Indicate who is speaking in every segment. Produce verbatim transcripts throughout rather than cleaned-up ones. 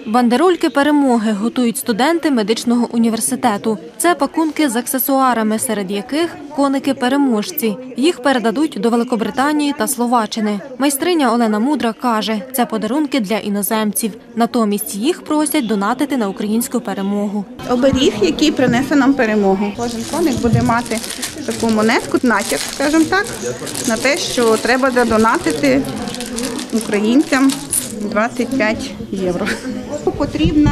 Speaker 1: Бандерольки перемоги готують студенти медичного університету. Це пакунки з аксесуарами, серед яких коники-переможці. Їх передадуть до Великобританії та Словаччини. Майстриня Олена Мудра каже, це подарунки для іноземців. Натомість їх просять донатити на українську перемогу.
Speaker 2: Оберіг, який принесе нам перемогу. Кожен коник буде мати таку монетку, натяк, скажімо так, на те, що треба задонатити українцям двадцять п'ять євро. Потрібно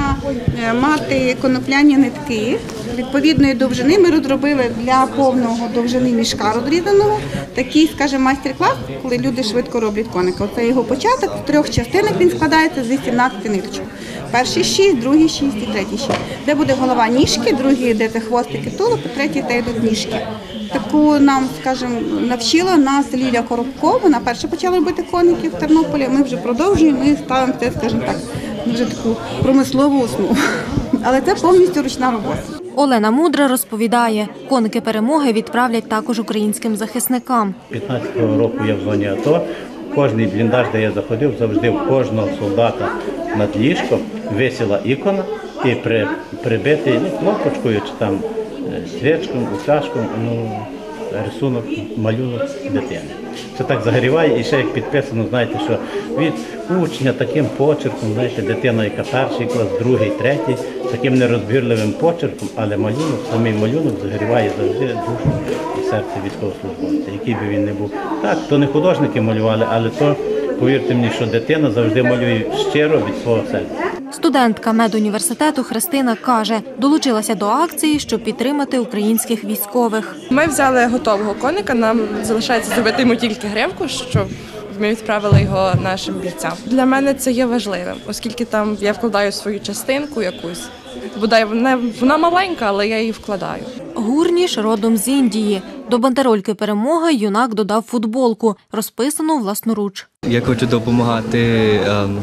Speaker 2: мати конопляні нитки відповідної довжини. Ми розробили для повного довжини мішка розрізаного такий, скажімо, майстер-клас, коли люди швидко роблять коника. Це його початок, з трьох частинок він складається з вісімнадцяти ниточок. Перші шість, другі шість і треті шість. Де буде голова ніжки, другі де це хвостики тулуб, треті де йдуть ніжки. Таку нам, скажімо, навчила нас Лілія Коробко. Вона перша почала робити коники в Тернополі. Ми вже продовжуємо, ми ставимо це, скажімо так, вже таку промислову основу. Але це повністю ручна робота.
Speaker 1: Олена Мудра розповідає, коники перемоги відправлять також українським захисникам.
Speaker 3: п'ятнадцятого року я в зоні АТО. Кожний бліндаж, де я заходив, завжди в кожного солдата над ліжком висіла ікона і при, прибитий ну, кнопочкою чи там свічком, утяжком, ну, рисунок, малюнок дитини. Це так загріває і ще як підписано, знаєте, що від учня таким почерком, знаєте, дитина, яка перший клас, другий, третій, таким нерозбірливим почерком, але малюнок, самий малюнок загріває завжди душу і серце військовослужбовця, який би він не був. Так, то не художники малювали, але то, повірте мені, що дитина завжди малює щиро від свого серця.
Speaker 1: Студентка медуніверситету Христина каже, долучилася до акції, щоб підтримати українських військових.
Speaker 4: Ми взяли готового коника, нам залишається зробити йому тільки гривку, щоб ми відправили його нашим бійцям. Для мене це є важливим, оскільки там я вкладаю свою частинку якусь. Бодай вона, вона маленька, але я її вкладаю.
Speaker 1: Гурніш родом з Індії. До бандерольки перемоги юнак додав футболку, розписану власноруч.
Speaker 5: Я хочу допомагати ем,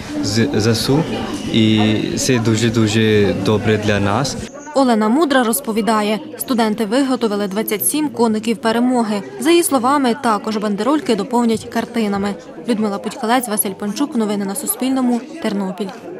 Speaker 5: ЗСУ, і це дуже-дуже добре для нас.
Speaker 1: Олена Мудра розповідає, студенти виготовили двадцять сім коників перемоги. За її словами, також бандерольки доповнять картинами. Людмила Путькалець, Василь Панчук. Новини на Суспільному. Тернопіль.